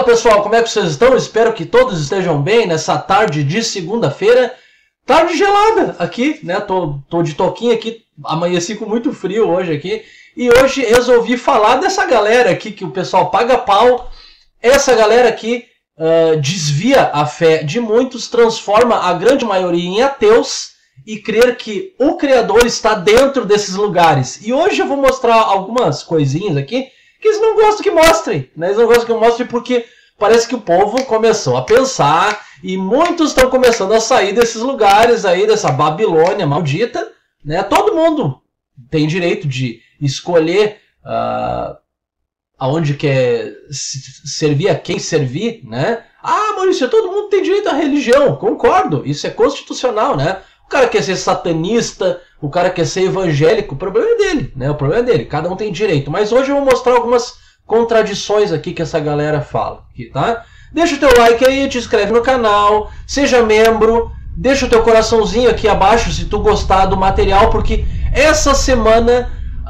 pessoal, como é que vocês estão? Espero que todos estejam bem nessa tarde de segunda-feira. Tarde gelada aqui, né? Tô de toquinha aqui, amanheci com muito frio hoje aqui. E hoje resolvi falar dessa galera aqui que o pessoal paga pau. Essa galera aqui desvia a fé de muitos, transforma a grande maioria em ateus e crer que o Criador está dentro desses lugares. E hoje eu vou mostrar algumas coisinhas aqui que eles não gostam que mostrem, né? Eles não gostam que eu mostre porque parece que o povo começou a pensar e muitos estão começando a sair desses lugares aí, dessa Babilônia maldita, né? Todo mundo tem direito de escolher aonde quer servir, a quem servir, né? Ah, Maurício, todo mundo tem direito à religião, concordo, isso é constitucional, né? O cara quer ser satanista, o cara quer ser evangélico, o problema é dele, né? O problema é dele, cada um tem direito. Mas hoje eu vou mostrar algumas contradições aqui que essa galera fala, aqui, tá? Deixa o teu like aí, te inscreve no canal, seja membro, deixa o teu coraçãozinho aqui abaixo se tu gostar do material, porque essa semana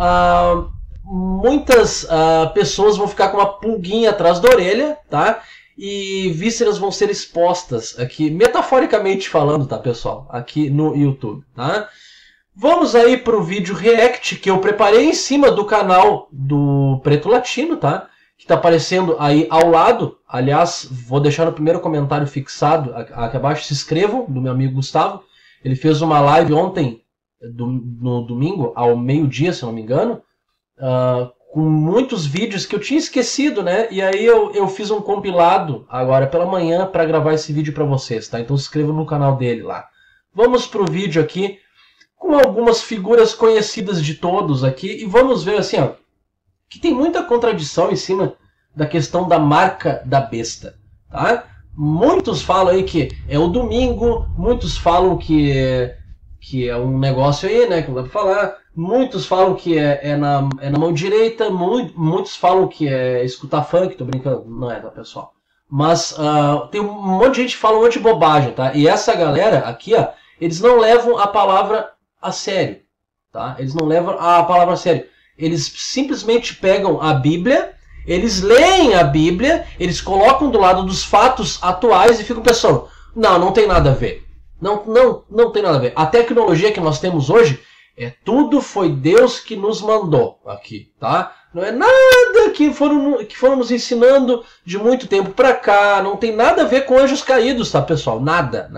muitas pessoas vão ficar com uma pulguinha atrás da orelha, tá? E vísceras vão ser expostas aqui, metaforicamente falando, tá, pessoal? Aqui no YouTube, tá? Vamos aí para o vídeo react que eu preparei em cima do canal do Preto Latino, tá? Que tá aparecendo aí ao lado. Aliás, vou deixar no primeiro comentário fixado aqui abaixo. Se inscrevam, do meu amigo Gustavo. Ele fez uma live ontem, no domingo, ao meio-dia, se não me engano, com muitos vídeos que eu tinha esquecido, né? E aí eu fiz um compilado agora pela manhã para gravar esse vídeo para vocês, tá? Então se inscrevam no canal dele lá. Vamos pro vídeo aqui com algumas figuras conhecidas de todos aqui e vamos ver assim, ó, que tem muita contradição em cima da questão da marca da besta, tá? Muitos falam aí que é o domingo, muitos falam que é um negócio aí, né, que não dá pra falar. Muitos falam que é na mão direita, muitos falam que é escutar funk, tô brincando, não é, tá, pessoal? Mas tem um monte de gente que fala um monte de bobagem, tá? E essa galera aqui, ó, eles não levam a palavra a sério, tá? Eles não levam a palavra a sério. Eles simplesmente pegam a Bíblia, eles leem a Bíblia, eles colocam do lado dos fatos atuais e ficam pensando, não tem nada a ver. Não tem nada a ver. A tecnologia que nós temos hoje, tudo foi Deus que nos mandou aqui, tá? Não é nada que foram nos ensinando de muito tempo pra cá, não tem nada a ver com anjos caídos, tá, pessoal? Nada,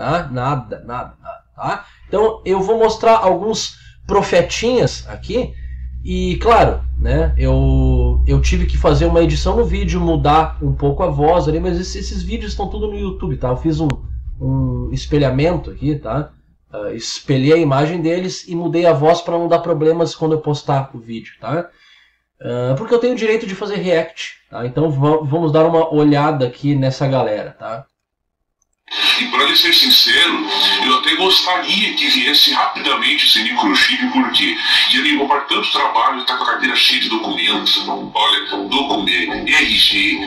tá? Então eu vou mostrar alguns profetinhas aqui e, claro, né, eu tive que fazer uma edição no vídeo, mudar um pouco a voz ali, mas esses vídeos estão tudo no YouTube, tá? Eu fiz um espelhamento aqui, tá? Espelhei a imagem deles e mudei a voz para não dar problemas quando eu postar o vídeo, tá? Porque eu tenho o direito de fazer react, tá? Então vamos dar uma olhada aqui nessa galera, tá? E para lhe ser sincero, eu até gostaria que viesse rapidamente esse microchip, porque já me poupar tanto trabalho, tá com a carteira cheia de documentos. Olha, documento, RG,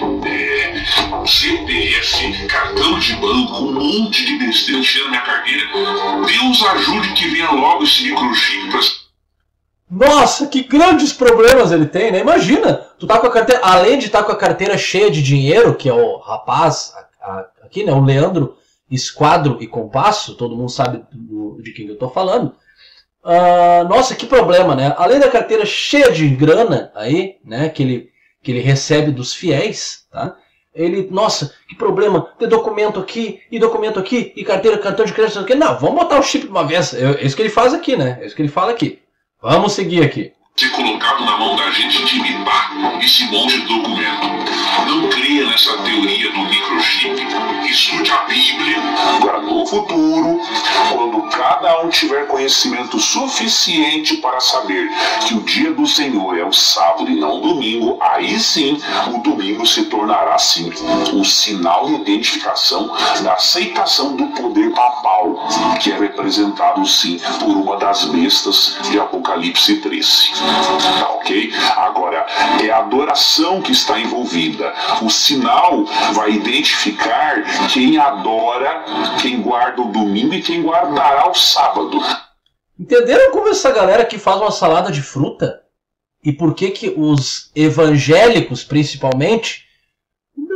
CPF, cartão de banco, um monte de besteira tirando minha carteira. Deus ajude que venha logo esse microchip para... Nossa, que grandes problemas ele tem, né? Imagina, tu tá com a carteira, além de estar com a carteira cheia de dinheiro, que é o rapaz aqui, né, o Leandro Esquadro e Compasso, todo mundo sabe de quem eu tô falando. Nossa, que problema, né? Além da carteira cheia de grana aí, né, que ele recebe dos fiéis, tá? Nossa, que problema, ter documento aqui, e carteira, cartão de crédito aqui. Não, vamos botar o chip de uma vez. É isso que ele faz aqui, né? É isso que ele fala aqui. Vamos seguir aqui. Ser colocado na mão da gente de limpar esse monte de documento. Não creia nessa teoria do microchip. Estude a Bíblia. Agora, no futuro, quando cada um tiver conhecimento suficiente para saber que o dia do Senhor é o sábado e não o domingo, aí sim o domingo se tornará sim um sinal de identificação da aceitação do poder papal, que é representado sim por uma das bestas de Apocalipse 13. Tá, ok? Agora, é a adoração que está envolvida. O sinal vai identificar quem adora, quem guarda o domingo e quem guardará o sábado. Entenderam como essa galera que faz uma salada de fruta? E por que os evangélicos, principalmente,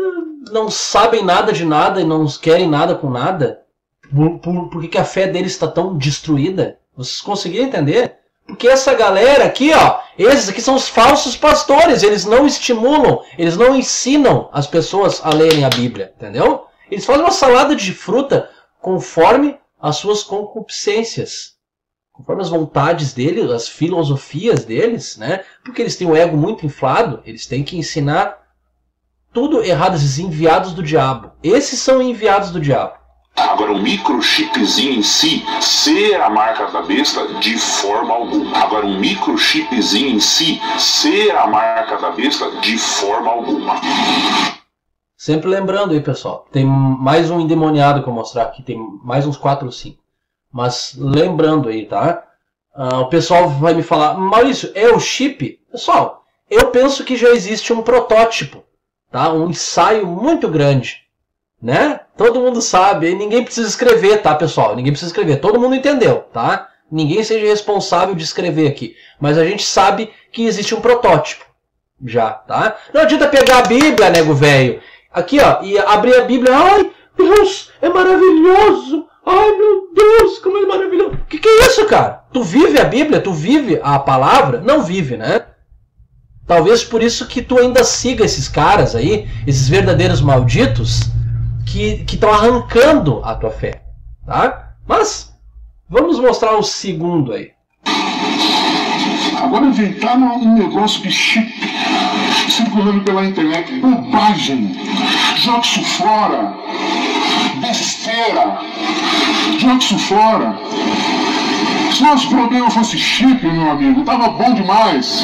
não sabem nada de nada e não querem nada com nada? Por que a fé deles está tão destruída? Vocês conseguiram entender? Porque essa galera aqui, ó, esses aqui são os falsos pastores, eles não estimulam, eles não ensinam as pessoas a lerem a Bíblia, entendeu? Eles fazem uma salada de fruta conforme as suas concupiscências, conforme as vontades deles, as filosofias deles, né? Porque eles têm o ego muito inflado, eles têm que ensinar tudo errado, esses enviados do diabo. Esses são enviados do diabo. Agora, o microchipzinho em si, ser a marca da besta, de forma alguma. Agora, um microchipzinho em si, ser a marca da besta, de forma alguma. Sempre lembrando aí, pessoal, tem mais um endemoniado que eu vou mostrar aqui, tem mais uns 4 ou 5. Mas lembrando aí, tá? O pessoal vai me falar, Maurício, é o chip? Pessoal, eu penso que já existe um protótipo, tá? Um ensaio muito grande, né? Todo mundo sabe, ninguém precisa escrever, tá, pessoal? Ninguém precisa escrever, todo mundo entendeu, tá? Ninguém seja responsável de escrever aqui. Mas a gente sabe que existe um protótipo já, tá? Não adianta pegar a Bíblia, nego velho, aqui, ó, e abrir a Bíblia, ai, Deus, é maravilhoso, ai, meu Deus, como é maravilhoso. O que é isso, cara? Tu vive a Bíblia? Tu vive a palavra? Não vive, né? Talvez por isso que tu ainda siga esses caras aí, esses verdadeiros malditos, que estão arrancando a tua fé, tá? Mas vamos mostrar o segundo aí. Agora inventaram um negócio de chip circulando pela internet, bobagem, joga isso fora, besteira, joga isso fora. Se o nosso problema fosse chip, meu amigo, tava bom demais.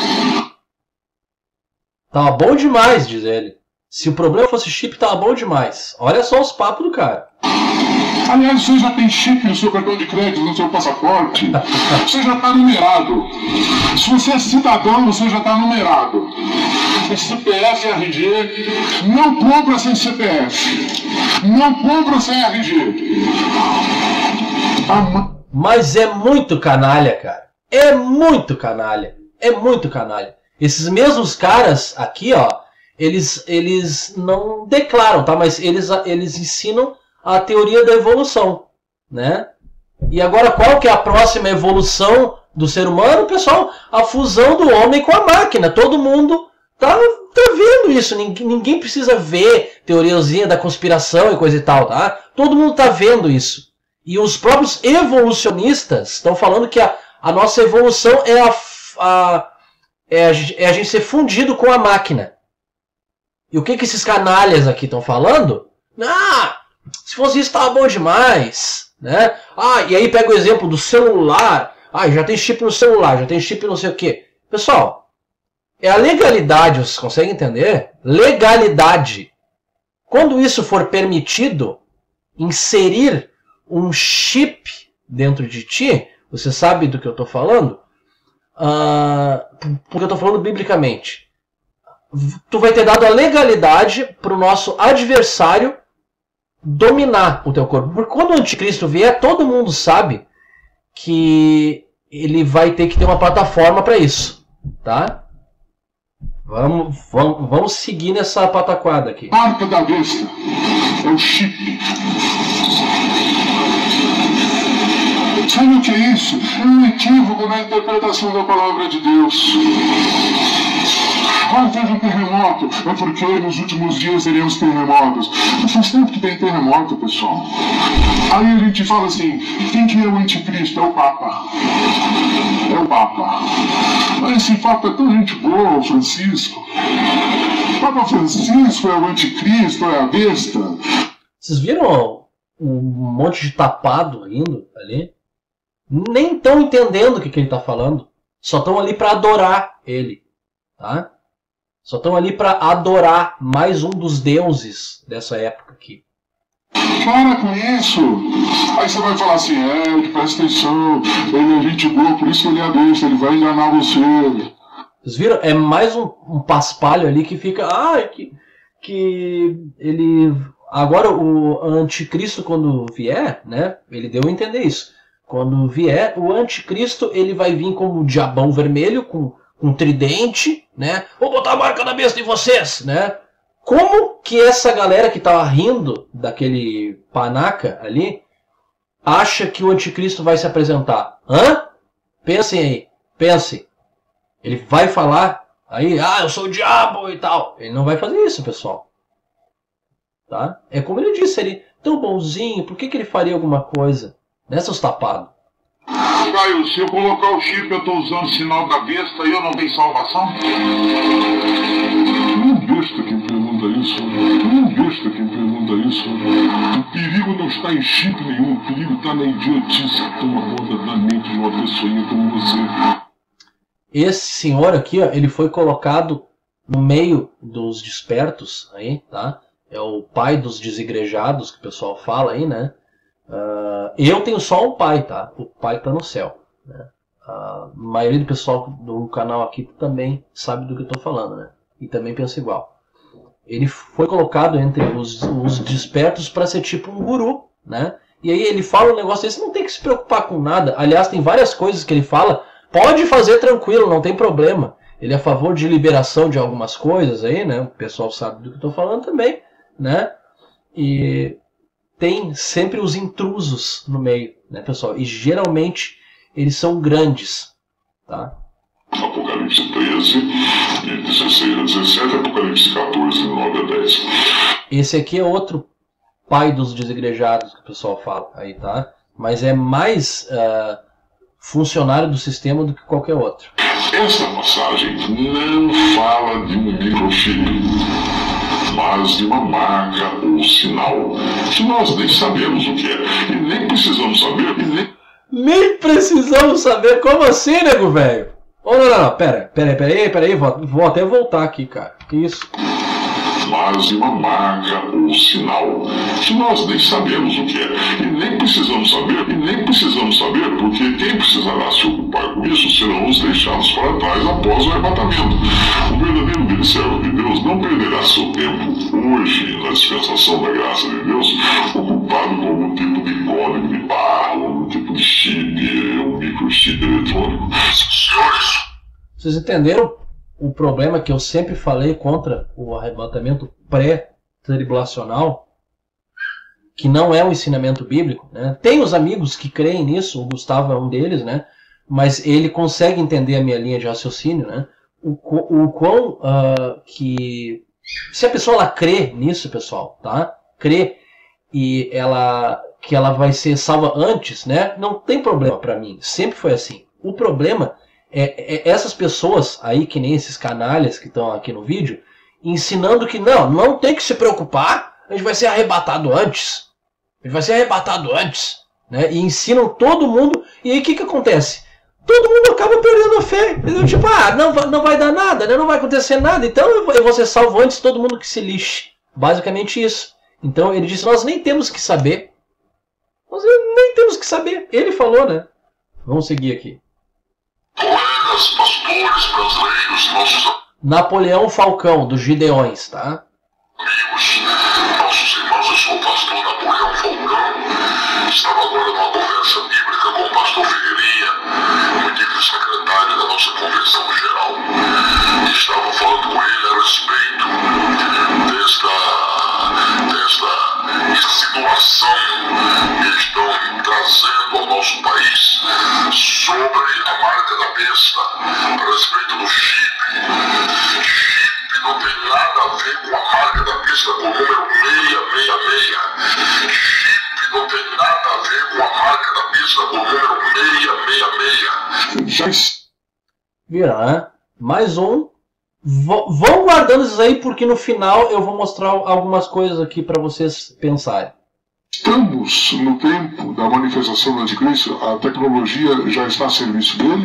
Tava bom demais, diz ele. Se o problema fosse chip, tava bom demais. Olha só os papos do cara. Aliás, você já tem chip no seu cartão de crédito, no seu passaporte. Você já está numerado. Se você é cidadão, você já está numerado. É CPF e RG. Não compra sem CPF. Não compra sem RG. Mas é muito canalha, cara. É muito canalha. É muito canalha. Esses mesmos caras aqui, ó, eles não declaram, tá? Mas eles ensinam a teoria da evolução, né? E agora qual que é a próxima evolução do ser humano, pessoal? A fusão do homem com a máquina. Todo mundo tá vendo isso. Ninguém precisa ver teoriazinha da conspiração e coisa e tal, tá? Todo mundo tá vendo isso. E os próprios evolucionistas estão falando que a nossa evolução é a gente ser fundido com a máquina. E o que esses canalhas aqui estão falando? Se fosse isso, estava bom demais, né? E aí pega o exemplo do celular. Já tem chip no celular, já tem chip não sei o quê. Pessoal, é a legalidade, vocês conseguem entender? Legalidade. Quando isso for permitido, inserir um chip dentro de ti, você sabe do que eu estou falando? Porque eu estou falando biblicamente. Tu vai ter dado a legalidade para o nosso adversário dominar o teu corpo. Porque quando o anticristo vier, todo mundo sabe que ele vai ter que ter uma plataforma para isso, tá? Vamos seguir nessa pataquada aqui. Marca da besta é o chip. Sabe o que é isso? É um equívoco na interpretação da palavra de Deus. Teve um terremoto, é porque nos últimos dias teremos terremotos. Não faz tempo que tem terremoto, pessoal. Aí a gente fala assim, quem que é o anticristo? É o Papa. É o Papa. Mas esse Papa é tão gente boa, o Francisco. O Papa Francisco é o anticristo, é a besta. Vocês viram um monte de tapado indo ali? Nem estão entendendo o que ele está falando. Só estão ali para adorar ele, tá? Só estão ali para adorar mais um dos deuses dessa época aqui. Para com isso! Aí você vai falar assim, presta atenção, ele é gente boa, por isso que ele é besta, ele vai enganar você. Vocês viram? É mais um paspalho ali que fica... que ele... Agora o anticristo quando vier, né? Ele deu a entender isso. Quando vier, o anticristo ele vai vir como um diabão vermelho, com um tridente, né? Vou botar a marca da besta em vocês, né? Como que essa galera que tava rindo daquele panaca ali acha que o anticristo vai se apresentar? Hã? Pensem aí, pensem. Ele vai falar aí, eu sou o diabo e tal. Ele não vai fazer isso, pessoal. Tá? É como ele disse, ele tão bonzinho, por que ele faria alguma coisa? Né, seus tapados? Caio, se eu colocar o chip, eu tô usando o sinal da besta e eu não tenho salvação? Besta quem pergunta isso. Besta quem pergunta isso. O perigo não está em chip nenhum. O perigo está na idiotice que toma conta da mente de uma pessoinha como você. Esse senhor aqui, ó, ele foi colocado no meio dos despertos aí, tá? É o pai dos desigrejados que o pessoal fala aí, né? Eu tenho só um pai, tá? O pai tá no céu, né? A maioria do pessoal do canal aqui também sabe do que eu tô falando, né? E também pensa igual. Ele foi colocado entre os despertos para ser tipo um guru, né? E aí ele fala um negócio desse, não tem que se preocupar com nada. Aliás, tem várias coisas que ele fala, pode fazer tranquilo, não tem problema. Ele é a favor de liberação de algumas coisas aí, né? O pessoal sabe do que eu tô falando também, né? E tem sempre os intrusos no meio, né, pessoal? E geralmente eles são grandes, tá? Apocalipse 13, 16 a 17, Apocalipse 14, 9 a 10. Esse aqui é outro pai dos desigrejados que o pessoal fala aí, tá? Mas é mais funcionário do sistema do que qualquer outro. Essa passagem não fala de um microchip, mas de uma marca ou sinal, que nós nem sabemos o que é, e nem precisamos saber, Nem precisamos saber? Como assim, nego velho? Oh, não, pera aí, vou até voltar aqui, cara. Que isso? Mas de uma marca ou sinal, que nós nem sabemos o que é, e nem precisamos saber, porque quem precisará se ocupar com isso serão os deixados para trás após o arrebatamento. O verdadeiro servo de Deus não perderá seu tempo hoje, na dispensação da graça de Deus, ocupado com algum tipo de código de barra, algum tipo de chip, um microchip eletrônico. Senhores, vocês entenderam o problema que eu sempre falei contra o arrebatamento pré-tribulacional? Que não é um ensinamento bíblico, né? Tem os amigos que creem nisso, o Gustavo é um deles, né? Mas ele consegue entender a minha linha de raciocínio, né? O quão que... Se a pessoa ela crê nisso, pessoal, tá? Crê e que ela vai ser salva antes, né? Não tem problema pra mim, sempre foi assim. O problema é essas pessoas aí, que nem esses canalhas que estão aqui no vídeo, ensinando que não tem que se preocupar, a gente vai ser arrebatado antes. A gente vai ser arrebatado antes, né? E ensinam todo mundo, e aí o que acontece? Todo mundo acaba perdendo a fé. Entendeu? Tipo, não vai dar nada, né? Não vai acontecer nada, então eu vou ser salvo antes, todo mundo que se lixe. Basicamente isso. Então ele disse, nós nem temos que saber. Nós nem temos que saber. Ele falou, né? Vamos seguir aqui. colegas, pastores, brasileiros, nossos Napoleão Falcão, dos Gideões, tá? amigos, nossos irmãos, eu sou o pastor Napoleão Falcão. Estava agora numa conversa bíblica com o pastor Figueirinha, o antigo secretário da nossa convenção geral. Estava falando com ele a respeito desta situação que estão trazendo ao nosso país sobre a marca da besta, a respeito do chip. Chip não tem nada a ver com a marca da besta, com o número 666. Chip não tem nada a ver com a marca da besta, com o número 666. Viram, né? Mais um. Vão guardando isso aí, porque no final eu vou mostrar algumas coisas aqui para vocês pensarem. Estamos no tempo da manifestação do anticristo, a tecnologia já está a serviço dele,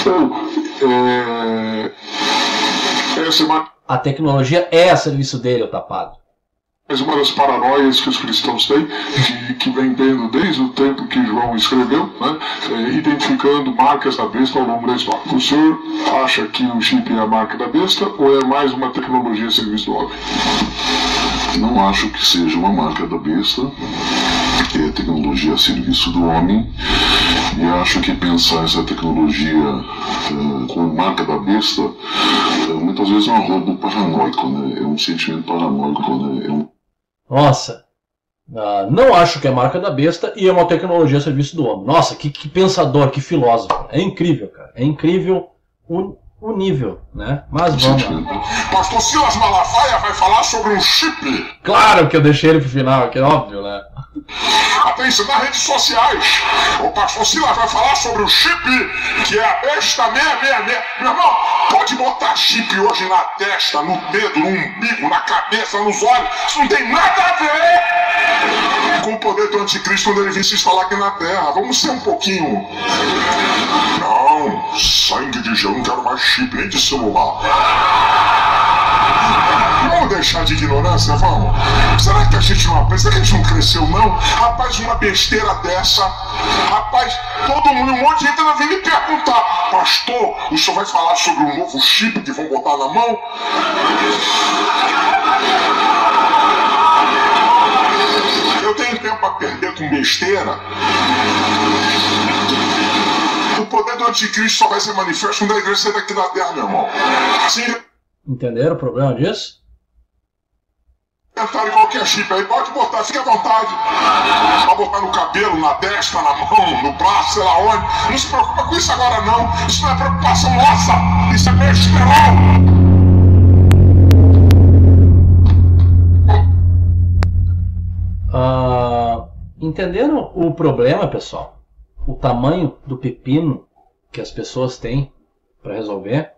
ou essa é A tecnologia é a serviço dele, o tapado. mais uma das paranoias que os cristãos têm, que vem tendo desde o tempo que João escreveu, né, identificando marcas da besta ao longo da história. O senhor acha que o chip é a marca da besta ou é mais uma tecnologia a serviço do homem? Não acho que seja uma marca da besta. que é tecnologia a serviço do homem, e acho que pensar essa tecnologia como marca da besta muitas vezes é um roubo paranoico, né? É um sentimento paranoico, né? Nossa, não acho que é marca da besta e é uma tecnologia a serviço do homem. Nossa, que pensador, que filósofo. É incrível, cara. É incrível o nível, né? Mas vamos lá. Pastor Silas Malafaia vai falar sobre um chip. Claro que eu deixei ele pro final, que é óbvio, né? Atenção nas redes sociais. O pastor Silas vai falar sobre o chip, que é a besta 666. Meu irmão, pode botar chip hoje na testa, no dedo, no umbigo, na cabeça, nos olhos. Isso não tem nada a ver com o poder do anticristo quando ele vir se instalar aqui na terra. Vamos ser um pouquinho... Não, sangue de Jesus, não quero mais chip, nem de celular. Vamos deixar de ignorância, vamos? Será que a gente não aprende? Será que a gente não cresceu, não? Rapaz, uma besteira dessa, rapaz, todo mundo, um monte de gente vai vir me perguntar: pastor, o senhor vai falar sobre um novo chip que vão botar na mão? Eu tenho tempo a perder com besteira. O poder do anticristo só vai ser manifesto quando a igreja sair daqui da terra, meu irmão. Assim, entenderam o problema disso? Tentarem qualquer chip aí, pode botar, fica à vontade. Pode botar no cabelo, na testa, na mão, no braço, sei lá onde. Não se preocupa com isso agora não. Isso não é preocupação nossa. Isso é besterol. Entenderam o problema, pessoal? O tamanho do pepino que as pessoas têm para resolver?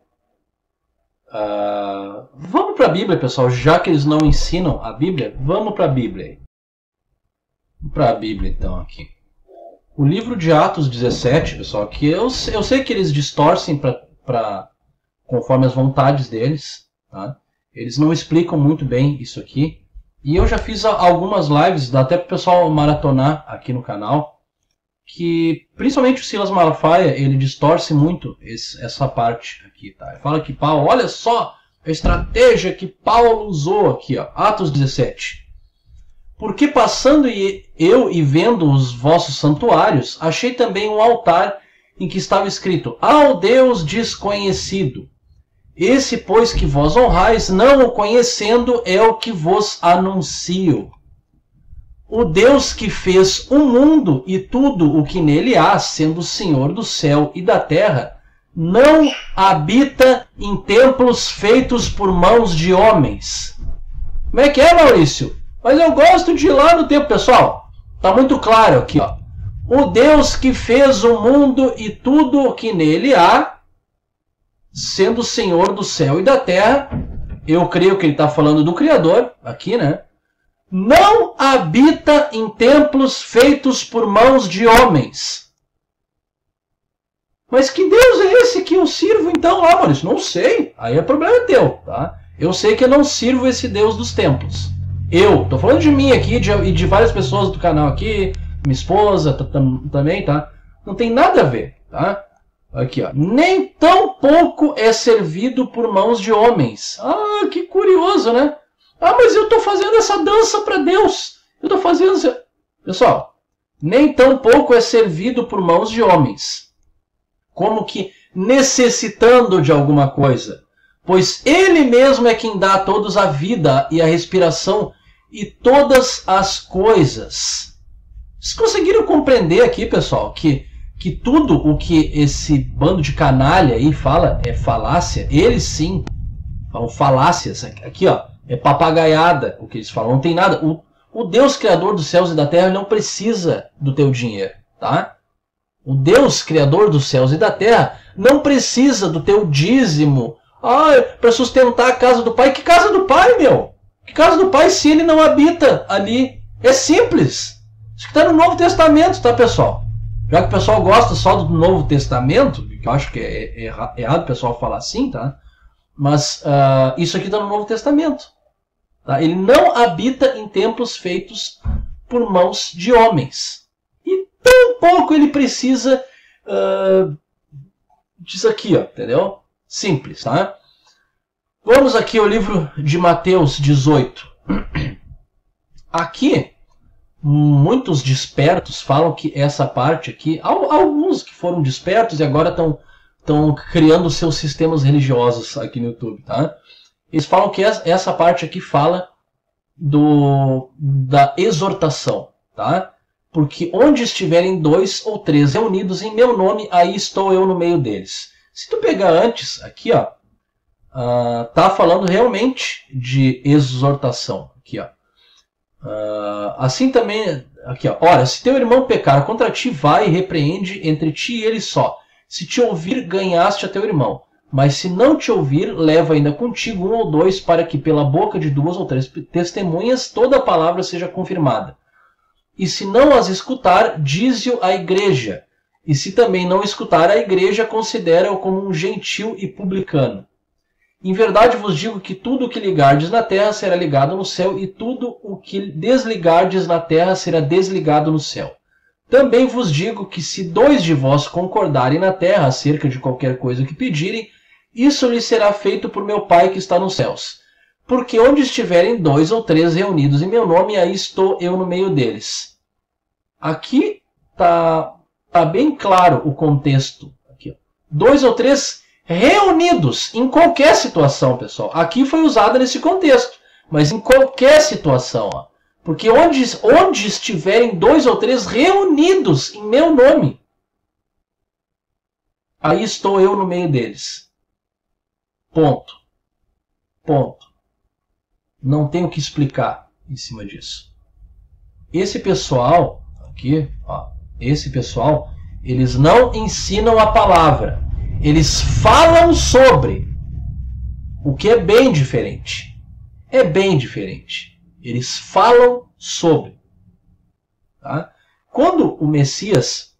Vamos para a Bíblia, pessoal. Já que eles não ensinam a Bíblia, vamos para a Bíblia. Vamos para a Bíblia, então, aqui. O livro de Atos 17, pessoal, que eu sei que eles distorcem conforme as vontades deles, tá? Eles não explicam muito bem isso aqui. E eu já fiz algumas lives, dá até para o pessoal maratonar aqui no canal, que principalmente o Silas Malafaia, ele distorce muito essa parte aqui, tá? Ele fala que Paulo, olha só a estratégia que Paulo usou aqui, ó, Atos 17. Porque passando eu e vendo os vossos santuários, achei também um altar em que estava escrito: ao Deus desconhecido. Esse, pois, que vós honrais, não o conhecendo, é o que vos anuncio. O Deus que fez o mundo e tudo o que nele há, sendo o Senhor do céu e da terra, não habita em templos feitos por mãos de homens. Como é que é, Maurício? Mas eu gosto de ir lá no templo, pessoal. Tá muito claro aqui, ó. O Deus que fez o mundo e tudo o que nele há, sendo o Senhor do céu e da terra, eu creio que ele está falando do Criador, aqui, né? Não habita em templos feitos por mãos de homens. Mas que Deus é esse que eu sirvo então lá, Maurício? Não sei. Aí é problema teu, tá? Eu sei que eu não sirvo esse Deus dos templos. Eu, tô falando de mim aqui e de várias pessoas do canal aqui, minha esposa também, tá? Não tem nada a ver, tá? Aqui, ó. Nem tão pouco é servido por mãos de homens. Ah, que curioso, né? Ah, mas eu estou fazendo essa dança para Deus. Eu estou fazendo... Pessoal, nem tão pouco é servido por mãos de homens, como que necessitando de alguma coisa. Pois Ele mesmo é quem dá a todos a vida e a respiração e todas as coisas. Vocês conseguiram compreender aqui, pessoal, que tudo o que esse bando de canalha aí fala é falácia? Eles sim falam falácias. Aqui, ó, é papagaiada o que eles falam. Não tem nada. O Deus Criador dos céus e da terra não precisa do teu dinheiro, tá? O Deus Criador dos céus e da terra não precisa do teu dízimo. Para sustentar a casa do Pai. Que casa do Pai, meu? Que casa do Pai se ele não habita ali? É simples. Isso que está no Novo Testamento, tá, pessoal? Já que o pessoal gosta só do Novo Testamento, que eu acho que é errado o pessoal falar assim, tá? Mas isso aqui está no Novo Testamento. Tá? Ele não habita em templos feitos por mãos de homens. E tão pouco ele precisa disso aqui, ó, entendeu? Simples, tá? Vamos aqui ao livro de Mateus 18. Aqui muitos despertos falam que essa parte aqui, alguns que foram despertos e agora estão criando seus sistemas religiosos aqui no YouTube, tá? Eles falam que essa parte aqui fala da exortação, tá? Porque onde estiverem 2 ou 3 reunidos em meu nome, aí estou eu no meio deles. Se tu pegar antes, aqui, ó, tá falando realmente de exortação. Aqui, ó. Assim também, aqui, ó. Ora, se teu irmão pecar contra ti, vai e repreende entre ti e ele só. Se te ouvir, ganhaste a teu irmão. Mas se não te ouvir, leva ainda contigo 1 ou 2, para que pela boca de 2 ou 3 testemunhas toda a palavra seja confirmada. E se não as escutar, dize-o à igreja. E se também não escutar a igreja, considera-o como um gentil e publicano. Em verdade vos digo que tudo o que ligardes na terra será ligado no céu, e tudo o que desligardes na terra será desligado no céu. Também vos digo que se 2 de vós concordarem na terra acerca de qualquer coisa que pedirem, isso lhe será feito por meu Pai que está nos céus. Porque onde estiverem 2 ou 3 reunidos em meu nome, aí estou eu no meio deles. Aqui está bem claro o contexto. Aqui, ó. 2 ou 3 reunidos em qualquer situação, pessoal. Aqui foi usada nesse contexto, mas em qualquer situação. Ó. Porque onde estiverem 2 ou 3 reunidos em meu nome, aí estou eu no meio deles. Ponto. Ponto. Não tenho o que explicar em cima disso. Esse pessoal, aqui, ó, esse pessoal, eles não ensinam a palavra. Eles falam sobre, o que é bem diferente. É bem diferente. Eles falam sobre. Tá? Quando o Messias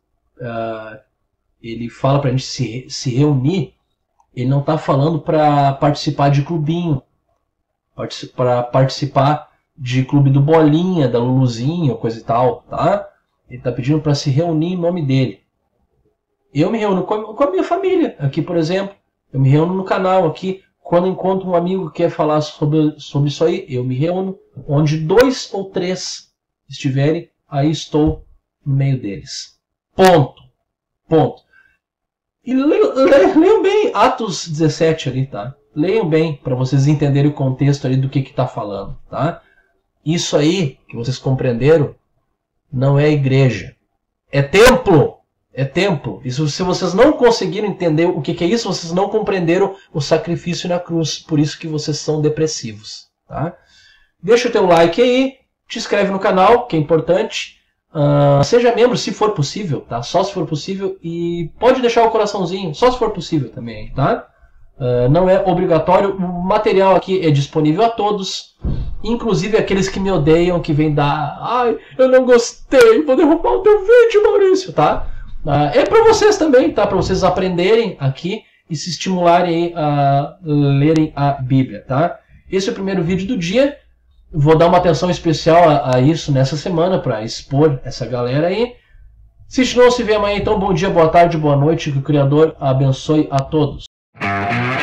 ele fala para a gente se reunir, ele não está falando para participar de clubinho, para participar de clube do Bolinha, da Luluzinha, coisa e tal. Tá? Ele está pedindo para se reunir em nome dele. Eu me reúno com a minha família, aqui por exemplo. Eu me reúno no canal aqui. Quando encontro um amigo que quer falar sobre isso aí, eu me reúno. Onde 2 ou 3 estiverem, aí estou no meio deles. Ponto. Ponto. E leiam bem Atos 17 ali, tá? Leiam bem, para vocês entenderem o contexto ali do que está falando, tá? Isso aí, que vocês compreenderam, não é igreja. É templo. É templo. E se vocês não conseguiram entender o que é isso, vocês não compreenderam o sacrifício na cruz. Por isso que vocês são depressivos. Tá? Deixa o teu like aí. Te inscreve no canal, que é importante. Seja membro se for possível. Tá? Só se for possível. E pode deixar o coraçãozinho. Só se for possível também. Tá? Não é obrigatório. O material aqui é disponível a todos. Inclusive aqueles que me odeiam, que vêm dar... Ai, eu não gostei. Vou derrubar o teu vídeo, Maurício. Tá? É para vocês também, tá? Para vocês aprenderem aqui e se estimularem a lerem a Bíblia, tá? Esse é o primeiro vídeo do dia. Vou dar uma atenção especial a isso nessa semana para expor essa galera aí. Se não se vê amanhã, então bom dia, boa tarde, boa noite. Que o Criador abençoe a todos.